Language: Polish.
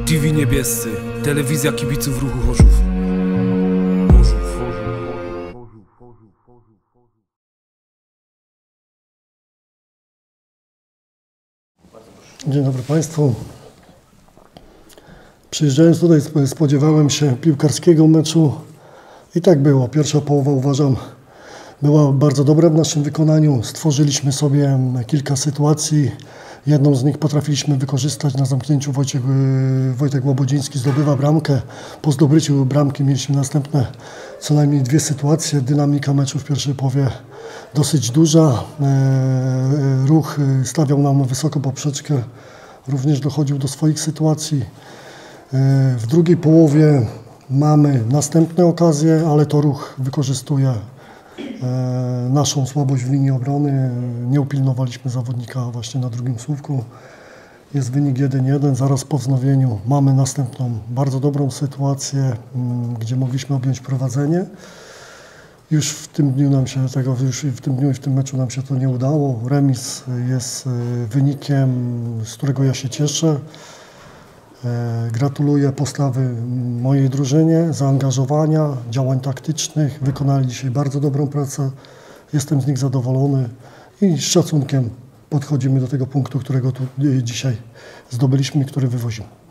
TV Niebiescy, telewizja kibiców ruchu Chorzów. Dzień dobry Państwu. Przyjeżdżając tutaj spodziewałem się piłkarskiego meczu i tak było. Pierwsza połowa, uważam, była bardzo dobra w naszym wykonaniu. Stworzyliśmy sobie kilka sytuacji. Jedną z nich potrafiliśmy wykorzystać na zamknięciu. Wojtek Łobodziński zdobywa bramkę. Po zdobyciu bramki mieliśmy następne co najmniej dwie sytuacje. Dynamika meczu w pierwszej połowie dosyć duża. Ruch stawiał nam wysoko poprzeczkę. Również dochodził do swoich sytuacji. W drugiej połowie mamy następne okazje, ale to Ruch wykorzystuje naszą słabość w linii obrony. Nie upilnowaliśmy zawodnika właśnie na drugim słupku. Jest wynik 1-1. Zaraz po wznowieniu mamy następną bardzo dobrą sytuację, gdzie mogliśmy objąć prowadzenie. Już w tym dniu i w tym meczu nam się to nie udało. Remis jest wynikiem, z którego ja się cieszę. Gratuluję postawy mojej drużynie, zaangażowania, działań taktycznych. Wykonali dzisiaj bardzo dobrą pracę. Jestem z nich zadowolony i z szacunkiem podchodzimy do tego punktu, którego tu dzisiaj zdobyliśmy i który wywozimy.